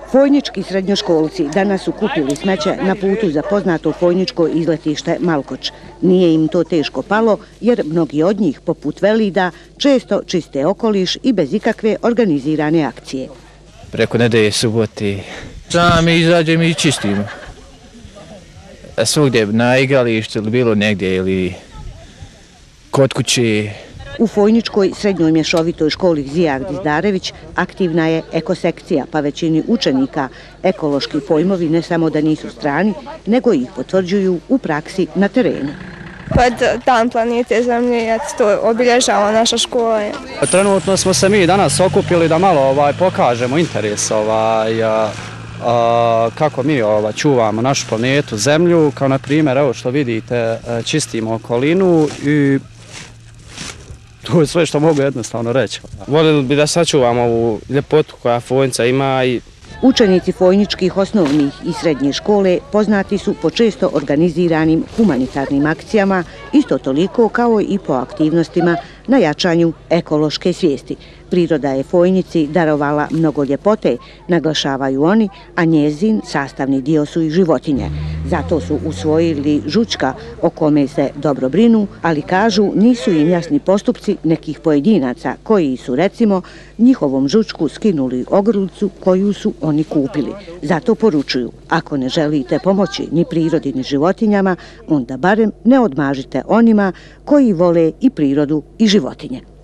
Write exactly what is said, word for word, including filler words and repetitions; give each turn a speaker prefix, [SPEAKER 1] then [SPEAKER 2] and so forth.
[SPEAKER 1] Fojnički srednjoškolci danas su kupili smeće na putu za poznato fojničko izletište Malkoč. Nije im to teško palo jer mnogi od njih, poput Velida, često čiste okoliš i bez ikakve organizirane akcije.
[SPEAKER 2] Preko nedelje, subote, sami izađemo i čistimo. Svugdje na igralištu ili bilo negdje ili kod kuće.
[SPEAKER 1] U Fojničkoj srednjoj mješovitoj školi Zijak Dizdarević aktivna je ekosekcija, pa većini učenika ekološki pojmovi ne samo da nisu strani, nego ih potvrđuju u praksi na terenu.
[SPEAKER 3] Pod Dan planete Zemlje, to obilježava naša škola.
[SPEAKER 4] Trenutno smo se mi danas okupili da malo ovaj, pokažemo interes ovaj, a, a, kako mi ovaj, čuvamo našu planetu Zemlju, kao na primjer, evo što vidite, čistimo okolinu i to je sve što mogu jednostavno reći.
[SPEAKER 5] Voljeli bi da sačuvamo ovu ljepotu koja Fojnica ima. I...
[SPEAKER 1] Učenici fojničkih osnovnih i srednje škole poznati su po često organiziranim humanitarnim akcijama, isto toliko kao i po aktivnostima na jačanju ekološke svijesti. Priroda je Fojnici darovala mnogo ljepote, naglašavaju oni, a njezin sastavni dio su i životinje. Zato su usvojili žučka o kome se dobro brinu, ali kažu nisu im jasni postupci nekih pojedinaca koji su recimo njihovom žučku skinuli ogrlicu koju su oni kupili. Zato poručuju, ako ne želite pomoći ni prirodi ni životinjama, onda barem ne odmažite onima koji vole i prirodu i životinje.